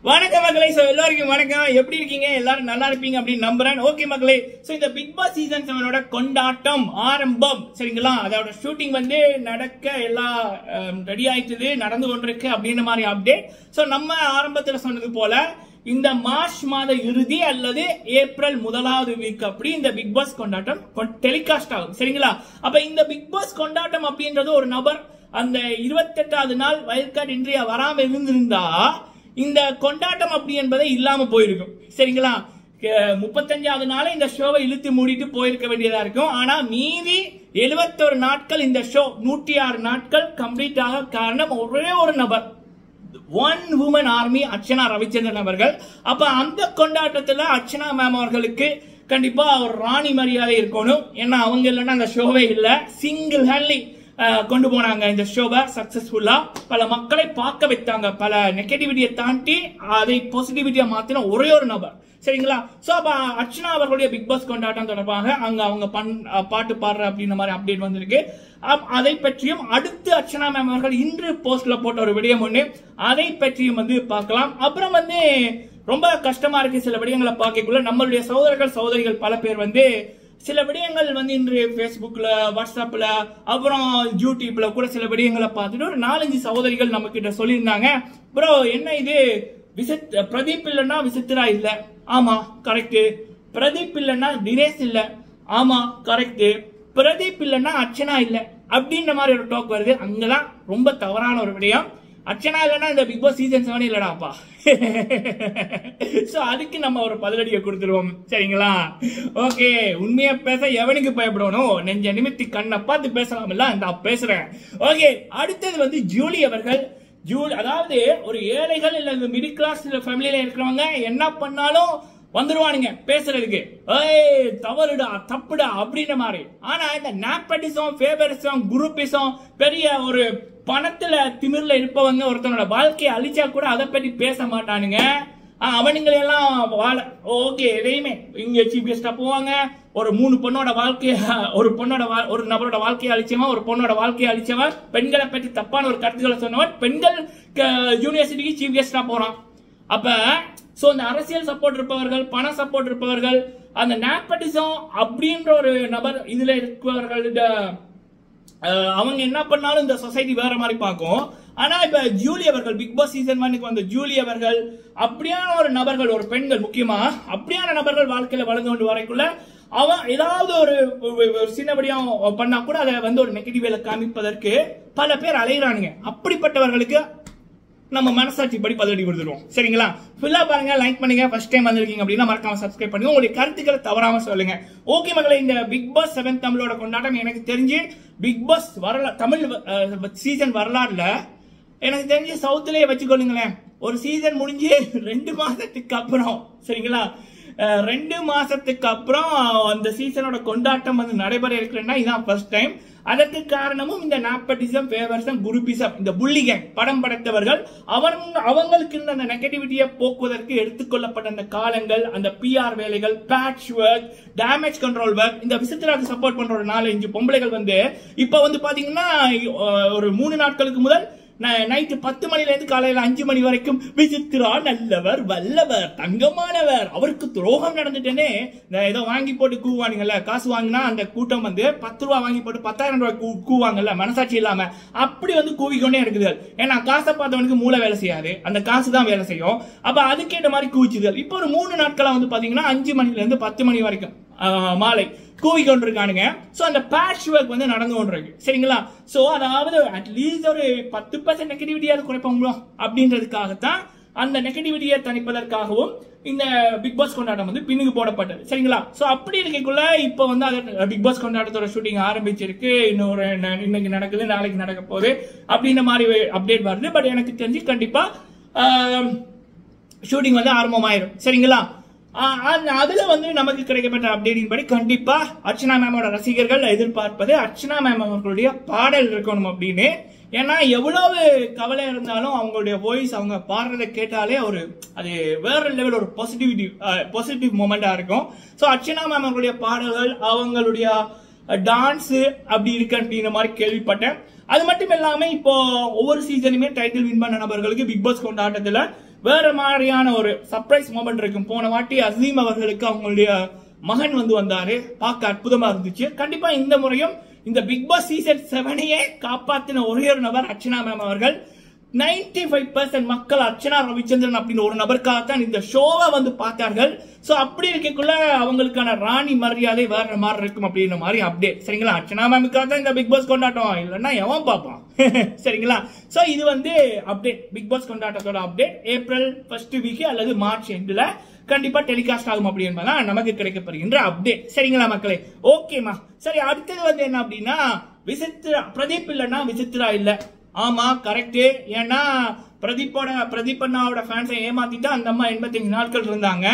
வணக்கம் மக்களே. சோ எல்லாருக்கும் வணக்கம். எப்படி இருக்கீங்க? எல்லாரும் நல்லா இருப்பீங்க அப்படின்னு நம்புறேன். ஓகே மக்களே, சோ இந்த பிக் பாஸ் சீசன் 7 கொண்டாட்டம் ஆரம்பம். சரிங்களா? அதோட ஷூட்டிங் வந்து நடக்க எல்லாம் ரெடி ஆயிடுது, நடந்து கொண்டிருக்கு அப்படின்ற மாதிரி அப்டேட். சோ நம்ம ஆரம்பத்துல சொன்னது போல இந்த மார்ச் மாத இறுதி அல்லது ஏப்ரல் முதலாவது வீக் அப்படி இந்த பிக் பாஸ் கொண்டாட்டம் டெலிகாஸ்ட் ஆகும். சரிங்களா? அப்ப இந்த பிக் பாஸ் கொண்டாட்டம் அப்படின்றது ஒரு நபர் அந்த 28வது நாள் வைல்ட் கார்டு இன்றைய வராம இருந்திருந்தா இந்த கொண்டாட்டம் அப்படி என்பதை இல்லாம போயிருக்கும். சரிங்களா? 35வது நாள் இந்த ஷோவை இழுத்து மூடிட்டு போயிருக்க வேண்டியதா இருக்கும். ஆனா மீதி 71 நாட்கள் இந்த ஷோ 106 நாட்கள் கம்ப்ளீட் ஆக காரணம் ஒரே ஒரு நபர், one woman army Archana Ravichandran அவர்கள். அப்ப அந்த கொண்டாட்டத்துல அர்ச்சனா மேம் அவர்களுக்கு கண்டிப்பா ஒரு ராணி மரியாதை இருக்கணும். ஏன்னா அவங்க இல்லைன்னா அந்த ஷோவே இல்ல. சிங்கிள் ஹேண்ட்லி கொண்டு போனாங்க இந்த ஷோவை சக்சஸ்ஃபுல்லா. பல மக்களை பார்க்க வைத்தாங்க. பல நெகட்டிவிட்டியை தாண்டி அதை பாசிட்டிவிட்டியா மாத்தின ஒரே ஒரு நபர். சரிங்களா? சோ அப்ப அர்ச்சனா அவர்களுடைய பிக் பாஸ் கொண்டாட்டம் தொடர்பாக அங்க அவங்க பாட்டு பாடுற அப்படின்ற மாதிரி அப்டேட் வந்திருக்கு. அதை பற்றியும் அடுத்து அர்ச்சனா மேம் அவர்கள் இன்று போஸ்ட்ல போட்ட ஒரு விடயம் ஒண்ணு, அதை பற்றியும் வந்து பார்க்கலாம். அப்புறம் வந்து ரொம்ப கஷ்டமா இருக்கு சில விடயங்களை பார்க்கக்குள்ள. நம்மளுடைய சகோதரர்கள் சகோதரிகள் பல பேர் வந்து சில விடயங்கள் வந்து இன்று பேஸ்புக்ல, வாட்ஸ்அப்ல, அப்புறம் யூடியூப்ல கூட சில விடயங்களை பார்த்துட்டு ஒரு 4-5 சகோதரிகள் நம்ம கிட்ட சொல்லியிருந்தாங்க, ப்ரோ என்ன இது பிரதீப் இல்லைன்னா விசித்ரா இல்ல. ஆமா கரெக்ட். பிரதீப் இல்லைன்னா தினேஷ் இல்ல. ஆமா கரெக்ட். பிரதீப் இல்லைன்னா அர்ச்சனா இல்ல அப்படின்ற மாதிரி ஒரு டாக் வருது. அங்கதான் ரொம்ப தவறான ஒரு விடயம். அர்ச்சனா இல்லைன்னா இந்த பிக் பாஸ் சீசன் 7 இல்லடாப்பா. சோ அதுக்கு நம்ம ஒரு பதிலடியை கொடுத்துருவோம். சரிங்களா? ஓகே, உண்மையா பேச எவனுக்கு பயப்படணும்? நெஞ்ச நிமித்தி கண்ணை பார்த்து பேசலாம்ல, நான் பேசுறேன். ஓகே, அடுத்தது வந்து ஜூலி அவர்கள். அதாவது ஒரு ஏழைகள் இல்ல மிடில் கிளாஸ் ஃபேமிலியில இருக்கிறவங்க என்ன பண்ணாலும் வந்துருவானுங்க பேசுறதுக்கு, தவறுடா தப்புடா அப்படின்ற மாதிரி. ஆனா இந்த நாப்படிசம், ஃபேவரிசம், குரூப்பிசம், பெரிய ஒரு பணத்துல திமிர்ல இருப்பவங்க ஒருத்தனோட வாழ்க்கையை அழிச்சா கூட அதை பத்தி பேச மாட்டானுங்க. அவனுங்களை எல்லாம் ஓகே எதையுமே இங்க சீஃப் கெஸ்டா போவாங்க. ஒரு 3 பொண்ணோட வாழ்க்கைய ஒரு நபரோட வாழ்க்கையை அழிச்சவன், ஒரு பொண்ணோட வாழ்க்கையை அழிச்சவன், பெண்களை பற்றி தப்பான ஒரு கருத்துக்களை சொன்னவன் பெண்கள் யூனிவர்சிட்டிக்கு சீஃப் கெஸ்டா போறான். அப்ப சோ இந்த அரசியல் சப்போர்ட் இருப்பவர்கள், பண சப்போர்ட் இருப்பவர்கள், அந்த நாப்படிசம் அப்படின்ற ஒரு நபர் இதுல இருப்பவர்கள் அவங்க என்ன பண்ணாலும் இந்த சொசைட்டி வேற மாதிரி பார்க்கும். ஆனா இப்ப ஜூலி அவர்கள் பிக் பாஸ் சீசன் 1 வந்த ஜூலி அவர்கள் அப்படியான ஒரு நபர்கள், ஒரு பெண்கள் முக்கியமா அப்படியான நபர்கள் வாழ்க்கையில வளர்ந்து கொண்டு வரைக்குள்ள அவன் ஏதாவது ஒரு சின்னபடியும் பண்ணா கூட அதை வந்து ஒரு நெகட்டிவ் வேலை காமிப்பதற்கு பல பேர் அலையிறானுங்க. அப்படிப்பட்டவர்களுக்கு நம்ம மனசாட்சி படி பதிலடி கொடுத்துருவோம். சரிங்களா? ஃபுல்லா பாருங்க, லைக் பண்ணுங்க. ஃபர்ஸ்ட் டைம் வந்திருக்கீங்க அப்படின்னா மறக்காம சப்ஸ்கிரைப் பண்ணுங்க. உங்களுடைய கருத்துக்களை தவறாம சொல்லுங்க. ஓகே மகளே, இந்த பிக் பாஸ் 7 தமிழோட கொண்டாட்டம் எனக்கு தெரிஞ்சு பிக் பாஸ் தமிழ் சீசன் வரலாறுல எனக்கு தெரிஞ்சு சவுத்துலயே வச்சுக்கொள்ளுங்களேன். ஒரு சீசன் முடிஞ்சு 2 மாசத்துக்கு அப்புறம், சரிங்களா, 2 மாசத்துக்கு அப்புறம் அந்த சீசனோட கொண்டாட்டம் வந்து நடைபெற இருக்கிறேன்னா இதான் ஃபர்ஸ்ட் டைம். அதற்கு காரணமும் இந்த நாப்படிசம், ஃபேவரிசம், குரூப்பிசம், இந்த புல்லிகேங் படம் படைத்தவர்கள் அவங்களுக்கு இருந்த அந்த நெகட்டிவிட்டியை போக்குவதற்கு எடுத்துக்கொள்ளப்பட்ட அந்த காலங்கள், அந்த பிஆர் வேலைகள், patch work, damage control work, இந்த விசித்திராக்கு சப்போர்ட் பண்ற ஒரு 4-5 பொம்பளைகள் வந்து இப்ப வந்து பாத்தீங்கன்னா ஒரு 3 நாட்களுக்கு முதல் நைட்டு 10 மணில இருந்து காலையில 5 மணி வரைக்கும் விசித்ரா நல்லவர், வல்லவர், தங்கமானவர், அவருக்கு துரோகம் நடந்துட்டேனே ஏதோ வாங்கி போட்டு கூவானுங்கல்ல, காசு வாங்கினா அந்த கூட்டம் வந்து 10 ரூபா வாங்கி போட்டு 10,000 ரூபாய் கூவாங்கல்ல மனசாட்சி இல்லாம, அப்படி வந்து கூவிக்கொண்டே இருக்குது. ஏன்னா காசை பார்த்தவனுக்கு மூளை வேலை செய்யாது, அந்த காசு தான் வேலை செய்யும். அப்ப அதுக்கேற்ற மாதிரி கூவிச்சுதல். இப்போ ஒரு 3 நாட்களா வந்து பாத்தீங்கன்னா 5 மணில இருந்து 10 மணி வரைக்கும் மாலை கூவி கொண்டிருக்கானுங்க. சோ அந்த பேட்ச் ஒர்க் வந்து நடந்து கொண்டிருக்கு. சரிங்களா? சோ அதாவது அட்லீஸ்ட் ஒரு 10% நெகட்டிவிட்டியாவது குறைப்பாங்களோ அப்படின்றதுக்காகத்தான், அந்த நெகட்டிவிட்டியை தணிப்பதற்காகவும் இந்த பிக் பாஸ் கொண்டாட்டம் வந்து பின்னுக்கு போடப்பட்டது. சரிங்களா? சோ அப்படி இருக்கக்குள்ள இப்ப வந்து அது பிக் பாஸ் கொண்டாட்டத்தோட ஷூட்டிங் ஆரம்பிச்சிருக்கு. இன்னைக்கு நடக்குது, நாளைக்கு நடக்க போகுது அப்படின்ற மாதிரி அப்டேட் வருது. பட் எனக்கு தெரிஞ்சு கண்டிப்பா ஷூட்டிங் வந்து ஆரம்பமாயிரும். சரிங்களா? அதுல வந்து நமக்கு கிடைக்கப்பட்ட அப்டேட்டின் படி கண்டிப்பா அர்ச்சனா மேமோட ரசிகர்கள் எதிர்பார்ப்பது அர்ச்சனா மேம் அவர்களுடைய பாடல் இருக்கணும் அப்படின்னு. ஏன்னா எவ்வளவு கவலை இருந்தாலும் அவங்களுடைய வாய்ஸ், அவங்க பாடுறதை கேட்டாலே அது வேற லெவல் ஒரு பாசிட்டிவ் மொமெண்டா இருக்கும். சோ அர்ச்சனா மேம் அவர்களுடைய பாடல்கள், அவங்களுடைய டான்ஸ் அப்படி இருக்கு அப்படின்ற மாதிரி கேள்விப்பட்டேன். அது மட்டும் இல்லாம இப்போ ஒவ்வொரு சீசனுமே டைட்டில் வின் பண்ண நபர்களுக்கு பிக் பாஸ் கொண்டாட்டத்துல வேற மாதிரியான ஒரு சர்ப்ரைஸ் மொமெண்ட் இருக்கும். போன வாட்டி அசீம் அவர்களுக்கு அவங்களுடைய மகன் வந்து வந்தாரு, பார்க்க அற்புதமா இருந்துச்சு. கண்டிப்பா இந்த முறையும் இந்த பிக் பாஸ் சீசன் 7ஐயே காப்பாத்தின ஒரே ஒரு நபர் அர்ச்சனா மேம் அவர்கள். 95% மக்கள் அர்ச்சனா ரவிச்சந்திரன் அப்படின்னு ஒரு நபருக்காகத்தான் இந்த ஷோவை வந்து பார்த்தார்கள். சோ அப்படி இருக்கக்குள்ள அவங்களுக்கான ராணி மரியாதை வேற மாதிரி இருக்கும் அப்படின்ற மாதிரி அப்டேட். சரிங்களா, அர்ச்சனா மேமுக்காக தான் இந்த பிக் பாஸ் கொண்டாட்டம், இல்லைன்னா எவன் பார்ப்பான். சரிங்களா, சோ இது வந்து அப்டேட், பிக் பாஸ் கொண்டாட்டத்தோட அப்டேட். ஏப்ரல் ஃபர்ஸ்ட் வீக் அல்லது மார்ச் எண்ட்ல கண்டிப்பா டெலிகாஸ்ட் ஆகும் அப்படி என்பதான் நமக்கு கிடைக்கப்படுகின்ற அப்டேட். சரிங்களா மக்களே, ஓகேமா. சரி, அடுத்தது வந்து என்ன அப்படின்னா விசித்ரா. பிரதீப் இல்லைன்னா விசித்ரா இல்ல. ஆமா, கரெக்ட். ஏன்னா பிரதீப் அண்ணாவோட ஃபேன்ஸை ஏமாத்திட்டு அந்த அம்மா 85 நாட்கள் இருந்தாங்க.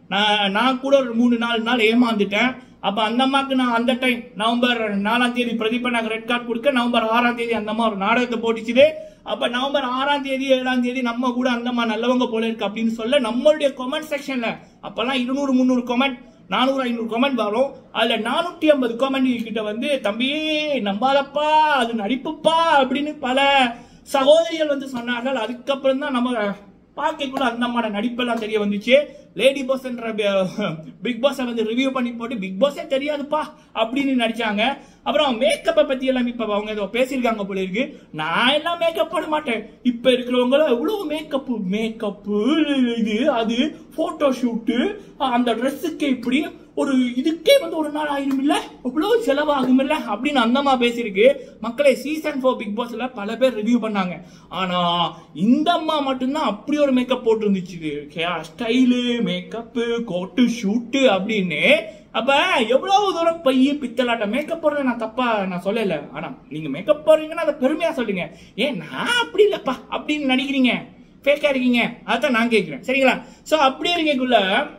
நான் கூட ஒரு 3-4 நாள் ஏமாந்துட்டேன். அப்ப அந்த அம்மாக்கு நான் அந்த டைம் நவம்பர் 4ஆம் தேதி பிரதீப் அண்ணாக்கு ரெட் கார்டு கொடுக்க, நவம்பர் 6ஆம் தேதி அந்த அம்மா ஒரு நாடகத்தை போட்டுச்சுது. அப்ப நவம்பர் 6ஆம் தேதி 7ஆம் தேதி நம்ம கூட அந்த அம்மா நல்லவங்க போல இருக்கு அப்படின்னு சொல்ல நம்மளுடைய கமெண்ட் செக்ஷன்ல அப்பெல்லாம் 200-300 கமெண்ட், 400-500 கமெண்ட் வரும். அதுல 450 கமெண்ட் கிட்ட வந்து தம்பி நம்பாதப்பா, அது நடிப்புப்பா அப்படின்னு பல சகோதரிகள் வந்து சொன்னார்கள். அதுக்கப்புறம் தான் நம்ம பார்க்க கூட அந்த அம்மாட நடிப்பெல்லாம் தெரிய வந்துச்சு. லேடி பாஸ் என்ற பிக் பாஸ் வந்து ரிவ்யூ பண்ணி போட்டு பிக் பாஸே தெரியாதுப்பா அப்படின்னு நடிச்சாங்க. அப்புறம் மேக்கப்பை பத்தி எல்லாம் இப்ப அவங்க ஏதோ பேசியிருக்காங்க போல இருக்கு. நான் எல்லாம் மேக்கப் போட மாட்டேன். இப்ப இருக்கிறவங்களும் எவ்வளவு மேக்கப்பு இது அது போட்டோ ஷூட்டு, அந்த ட்ரெஸ்ஸுக்கு இப்படி ஒரு இதுக்கே வந்து ஒரு நாள் ஆயிரும் இல்ல, எவ்வளவு செலவாகும் இல்ல அப்படின்னு அந்தமா பேசியிருக்கு. மக்களை சீசன் 4 பிக் பாஸ்ல பல பேர் ரிவ்யூ பண்ணாங்க. ஆனா இந்த அம்மா மட்டும்தான் அப்படி ஒரு மேக்கப் போட்டு இருந்துச்சு. ஸ்டைலு, மேக்கப்பு, கோட்டு, ஷூட்டு அப்படின்னு. அப்ப எவ்வளவு தூரம் பைய பித்தலாட்ட மேக்கப் போடுறது நான் தப்பா நான் சொல்லல. ஆனா நீங்க மேக்கப் போடுறீங்கன்னா அதை பெருமையா சொல்லுங்க. ஏன் நான் அப்படி இல்லப்பா அப்படின்னு நடிக்கிறீங்க, ஃபேக்கா இருக்கீங்க, அதான் நான் கேட்கிறேன். சரிங்களா, சோ அப்படி இருக்கக்குள்ள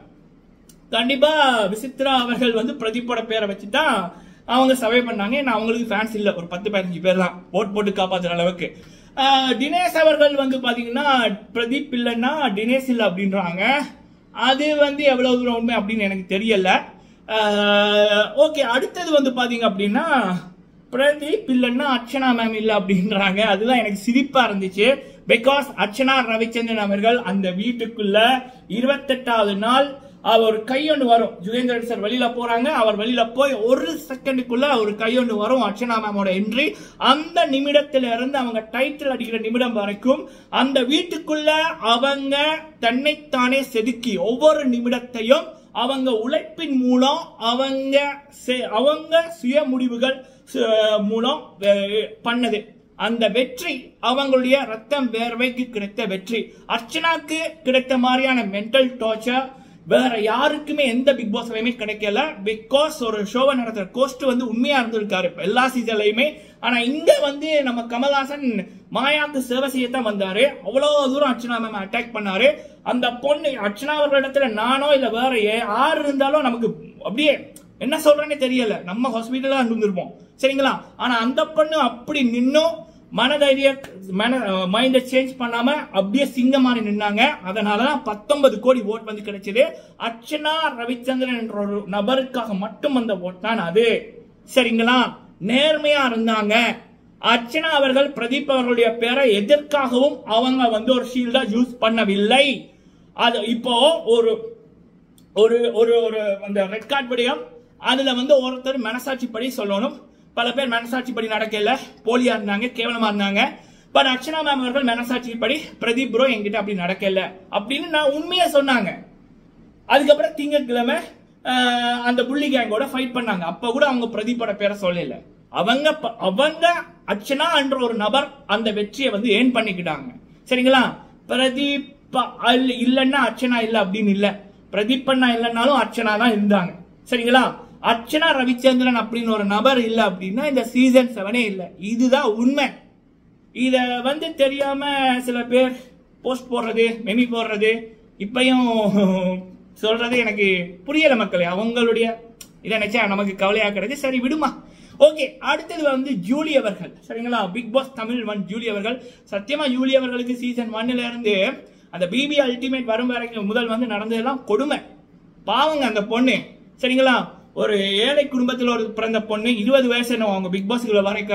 கண்டிப்பா விசித்ரா அவர்கள் வந்து பிரதீப்போட பேரை வச்சுதான் அவங்க சர்வே பண்ணாங்க. நான் அவங்களுக்கு ஃபேன்ஸ் இல்ல, ஒரு 10-15 பேர் தான் ஓட் போட்டு காப்பாத்துற அளவுக்கு. தினேஷ் அவர்கள் வந்து பாத்தீங்கன்னா பிரதீப் இல்லைன்னா தினேஷ் இல்ல அப்படின்றாங்க. அது வந்து எவ்வளவு தூரம் உண்மை அப்படின்னு எனக்கு தெரியல. ஓகே, அடுத்தது வந்து பாத்தீங்க அப்படின்னா பிரதீப் இல்லைன்னா அர்ச்சனா மேம் இல்ல அப்படின்றாங்க. அதுதான் எனக்கு சிரிப்பா இருந்துச்சு. பிகாஸ் அர்ச்சனா ரவிச்சந்திரன் அவர்கள் அந்த வீட்டுக்குள்ள 28வது நாள் அவர் கையொன்று வரும். ஜுகேந்திரன் சார் வெளியில போறாங்க, அவர் வெளியில போய் 1 செகண்டுக்குள்ள ஒரு கையொன்று வரும். அர்ச்சனா மேமோட என்ட்ரி. அந்த நிமிடத்தில இருந்து அவங்க டைட்டில் அடிக்கிற நிமிடம் வரைக்கும் அந்த வீட்டுக்குள்ள அவங்க தன்னைத்தானே செதுக்கி ஒவ்வொரு நிமிடத்தையும் அவங்க உழைப்பின் மூலம் அவங்க சுய முடிவுகள் மூலம் பண்ணது. அந்த வெற்றி அவங்களுடைய ரத்தம் வேர்வைக்கு கிடைத்த வெற்றி. அர்ச்சனாக்கு கிடைத்த மாதிரியான மென்டல் டார்ச்சர் வேற யாருக்குமே எந்த பிக் பாஸ்லயுமே கிடைக்கல. பிகாஸ் ஒரு ஷோவை நடத்துற கோஸ்ட் வந்து உண்மையா இருந்திருக்காரு எல்லா சீசன்லயுமே. ஆனா இங்க வந்து நம்ம கமல்ஹாசன் மாயாக்கு சேவை செய்யத்தான் வந்தாரு. அவ்வளவு தூரம் அர்ச்சனா மேம் அட்டாக் பண்ணாரு. அந்த பொண்ணு அர்ச்சனா அவர்களிடத்துல நானோ இல்ல வேற யாரு இருந்தாலும் நமக்கு அப்படியே என்ன சொல்றேன்னு தெரியல. நம்ம ஹாஸ்பிட்டலா இருந்திருப்போம். சரிங்களா, ஆனா அந்த பொண்ணு அப்படி நின்னும் மைண்ட சேஞ்ச் பண்ணாம அப்படியே சிங்க மாதிரி நின்னாங்க. அதனாலதான் 19 கோடி ஓட் வந்து கிடைச்சது. அர்ச்சனா ரவிச்சந்திரன் என்ற ஒரு நபருக்காக மட்டும் அந்த ஓட் தான் அது. சரிங்களா, நேர்மையா இருந்தாங்க. அர்ச்சனா அவர்கள் பிரதீப் அவர்களுடைய பேரை எதற்காகவும் அவங்க வந்து ஒரு ஷீல்டா யூஸ் பண்ணவில்லை. அது இப்போ ஒரு ஒரு ஒரு அந்த ரெட் கார்டு படியும் அதுல வந்து ஒருத்தர் மனசாட்சி படி சொல்லணும். பல பேர் மனசாட்சி படி நடக்கல, போலியா இருந்தாங்க, கேவலமா இருந்தாங்க. பட் அர்ச்சனா மேம் அவர்கள் மனசாட்சி படி பிரதீப் ப்ரோ என்கிட்ட அப்படி நடக்கல அப்படின்னு நான் உண்மையா சொன்னாங்க. அதுக்கப்புறம் திங்கட்கிழமை அந்த புள்ளி கேங்கோட ஃபைட் பண்ணாங்க. அப்ப கூட அவங்க பிரதீப்போட பேரை சொல்லல. அவங்க அர்ச்சனா என்ற ஒரு நபர் அந்த வெற்றியை வந்து ஏன் பண்ணிக்கிட்டாங்க. சரிங்களா, பிரதீப் இல்லன்னா அர்ச்சனா இல்ல அப்படின்னு இல்ல. பிரதீப் அண்ணா இல்லைன்னாலும் அர்ச்சனா தான் இருந்தாங்க. சரிங்களா, அர்ச்சனா ரவிச்சந்திரன் அப்படின்னு ஒரு நபர் இல்ல அப்படின்னா இந்த சீசன் 7 இல்ல. இதுதான் உண்மை. இத வந்து தெரியாம சில பேர் போஸ்ட் போடுறது, மெமி போடுறது, இப்பயும் சொல்றது எனக்கு புரியல மக்களே. அவங்களுடைய இதை நினைச்சா நமக்கு கவலையா கிடையாது. சரி விடுமா. ஓகே, அடுத்தது வந்து ஜூலி அவர்கள். சரிங்களா, பிக் பாஸ் தமிழ் 1 ஜூலி அவர்கள். சத்தியமா ஜூலி அவர்களுக்கு சீசன் 1ல இருந்து அந்த பிபி அல்டிமேட் வரும் வரைக்கும் முதல் வந்து நடந்ததெல்லாம் கொடுமை. பாவங்க அந்த பொண்ணு. சரிங்களா, ஒரு ஏழை குடும்பத்தில் ஒரு பிறந்த பொண்ணு 20 வயசு அவங்க பிக் பாஸ்க்குள்ள வரைக்கும்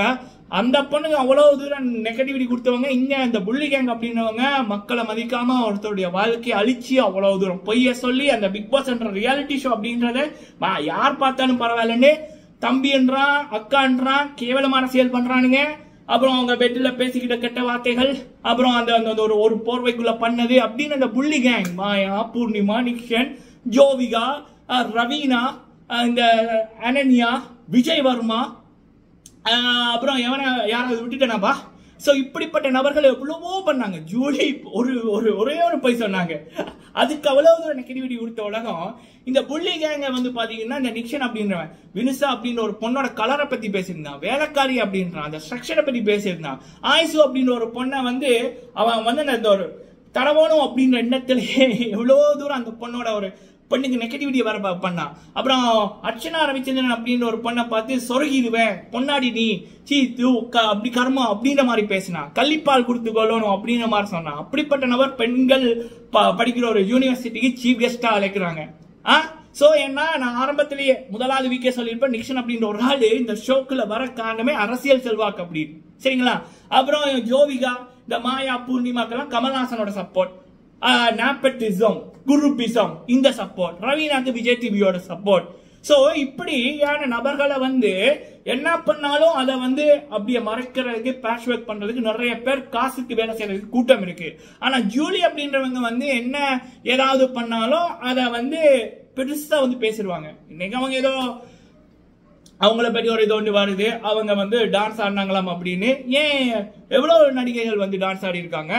அந்த பொண்ணுங்க அவ்வளவு தூரம் நெகட்டிவிட்டி கொடுத்தவங்க, இங்க இந்த புள்ளி கேங் அப்படின்னவங்க மக்களை மதிக்காம ஒருத்தருடைய வாழ்க்கையை அழிச்சு அவ்வளவு தூரம் பொய்ய சொல்லி அந்த பிக் பாஸ் என்ற ரியாலிட்டி ஷோ அப்படின்றத யார் பார்த்தாலும் பரவாயில்லன்னு தம்பின்றான் அக்கான்றான் கேவலமான அரசியல் பண்றானுங்க. அப்புறம் அவங்க பெட்டில் பேசிக்கிட்ட கெட்ட வார்த்தைகள், அப்புறம் அந்த ஒரு போர்வைக்குள்ள பண்ணது அப்படின்னு அந்த புள்ளி கேங் மாயா, பூர்ணிமா, நிக்ஷன், ஜோவிகா, ரவீனா, இந்த அனன்யா, விஜய் வர்மா, அப்புறம் யாராவது விட்டுட்டேனாப்பா. ஸோ இப்படிப்பட்ட நபர்கள் எவ்வளவோ பண்ணாங்க. ஜூலி ஒரே ஒரு பொய் சொன்னாங்க, அதுக்கு அவ்வளவு ஒரு நெகட்டிவிட்டி கொடுத்த உலகம். இந்த புள்ளி கேங்க வந்து பாத்தீங்கன்னா இந்த நிக்ஷன் அப்படின்றவன் வினுசா அப்படின்ற ஒரு பொண்ணோட கலரை பத்தி பேசியிருந்தான், வேலைக்காரி அப்படின்றான், அந்த ஸ்ட்ரக்சரை பத்தி பேசியிருந்தான். ஆயிசு அப்படின்ற ஒரு பொண்ணை வந்து அவன் வந்து அந்த ஒரு தடவணும் அப்படின்ற எண்ணத்திலேயே எவ்வளவு தூரம் அந்த பொண்ணோட ஒரு பொண்ணுக்கு நெகட்டிவிட்டி வர பண்ணான். அப்புறம் அர்ச்சனா ரவிச்சந்திரன் அப்படின்ற ஒரு பொண்ணை பார்த்து சொருகிடுவேன் பொன்னாடி நீ அப்படி கர்மா அப்படின்ற மாதிரி பேசினா, கள்ளிப்பால் கொடுத்து கொள்ளணும் அப்படின்ற மாதிரி சொன்னான். அப்படிப்பட்ட நபர் பெண்கள் படிக்கிற ஒரு யூனிவர்சிட்டிக்கு சீஃப் கெஸ்டா அழைக்கிறாங்க. சோ என்ன நான் ஆரம்பத்திலேயே முதலாவது வீக்கே சொல்லியிருப்பேன், நிக்ஷன் அப்படின்ற ஒரு ஆளு இந்த ஷோக்குள்ள வர காரணமே அரசியல் செல்வாக்கு அப்படின்னு, சரிங்களா? அப்புறம் ஜோவிகா, இந்த மாயா, பூர்ணிமாக்கெல்லாம் கமல்ஹாசனோட சப்போர்ட், நாப்பட்டிசம், குருபிசம் இந்த சப்போர்ட், ரவீனாக்கு விஜய் டிவியோட சப்போர்ட். சோ இப்படியான நபர்களை வந்து என்ன பண்ணாலும் அதை வந்து அப்படியே மறைக்கிறதுக்கு, பேட்ச் ஒர்க் பண்றதுக்கு நிறைய பேர் காசுக்கு வேலை செய்யறதுக்கு கூட்டம் இருக்கு. ஆனா ஜூலி அப்படின்றவங்க வந்து என்ன ஏதாவது பண்ணாலும் அதை வந்து பெருசா வந்து பேசிடுவாங்க. இன்னைக்கு அவங்க ஏதோ அவங்கள பற்றி ஒரு இது ஒன்று வருது, அவங்க வந்து டான்ஸ் ஆடினாங்களாம் அப்படின்னு. ஏன் எவ்வளவு நடிகைகள் வந்து டான்ஸ் ஆடி இருக்காங்க?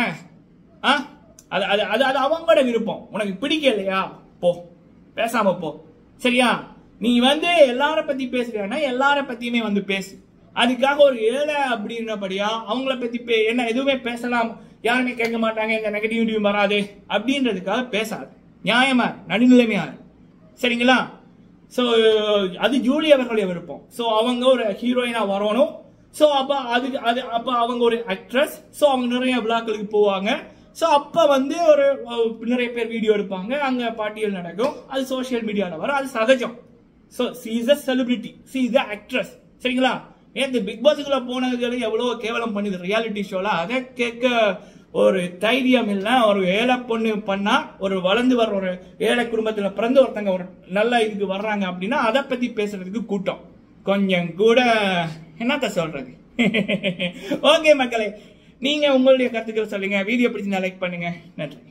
அது அவங்களோட விருப்பம். உனக்கு பிடிக்கலையா போ, பேசாம போ, சரியா? நீ வந்து எல்லார பத்தி பேசுறேன்னா எல்லார பத்தியுமே வந்து பேசு. அதுக்காக ஒரு ஏழை அப்படின்றபடியா அவங்கள பத்தி என்ன எதுவுமே பேசலாம், யாருமே கேட்க மாட்டாங்க, இந்த நெகட்டிவிட்டியும் வராது அப்படின்றதுக்காக பேசாது. நியாயமா நடுநிலைமையா, சரிங்களா? ஸோ அது ஜூலி அவர்களுடைய விருப்பம். ஸோ அவங்க ஒரு ஹீரோயினா வரணும். ஸோ அப்போ அவங்க ஒரு ஆக்ட்ரஸ். ஸோ அவங்க நிறைய விழாக்களுக்கு போவாங்க. ஸோ அப்போ வந்து ஒரு நிறைய பேர் வீடியோ எடுப்பாங்க, அங்கே பாட்டியல் நடக்கும், அது சோசியல் மீடியாவில் வரும், அது சகஜம். So she is a celebrity, she is a actress, சரிங்களா? ஏன் பிக் பாஸுக்குள்ள போனதுல எவ்வளோ கேவலம் பண்ணுது ரியாலிட்டி ஷோல, அதை கேட்க ஒரு தைரியம் இல்லை. ஒரு ஏழை பொண்ணு பண்ணா, ஒரு வளர்ந்து வர்ற ஒரு ஏழை குடும்பத்தில் பிறந்து ஒருத்தங்க ஒரு நல்ல இதுக்கு வர்றாங்க அப்படின்னா அதை பத்தி பேசுறதுக்கு கூட்டம் கொஞ்சம் கூட என்னத்த சொல்றது. ஓகே மக்களே, நீங்க உங்களுடைய கருத்துக்கள் சொல்லுங்க. வீடியோ பிடிச்சிருந்தா லைக் பண்ணுங்க. நன்றி.